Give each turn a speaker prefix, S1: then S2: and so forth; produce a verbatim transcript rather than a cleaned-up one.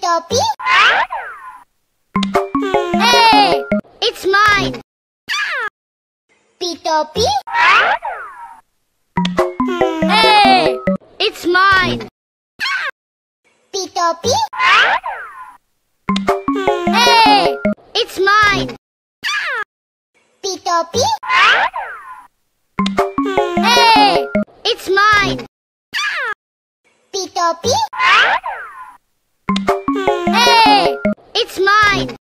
S1: Topi? Hey, it's mine. Topi? Hey, it's mine. Topi? Hey, it's mine. Topi? Hey, it's mine. Topi? Hey, it's mine.